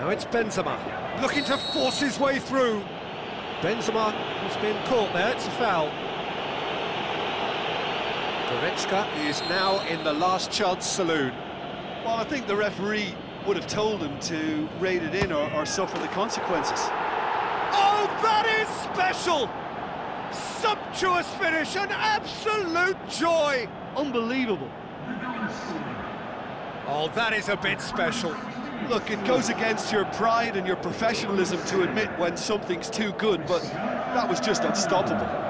Now it's Benzema, looking to force his way through. Benzema has been caught there, it's a foul. Goretzka is now in the last chance saloon. Well, I think the referee would have told him to rate it in or suffer the consequences. Oh, that is special! Sumptuous finish, an absolute joy! Unbelievable. Oh, that is a bit special. Look, it goes against your pride and your professionalism to admit when something's too good, but that was just unstoppable.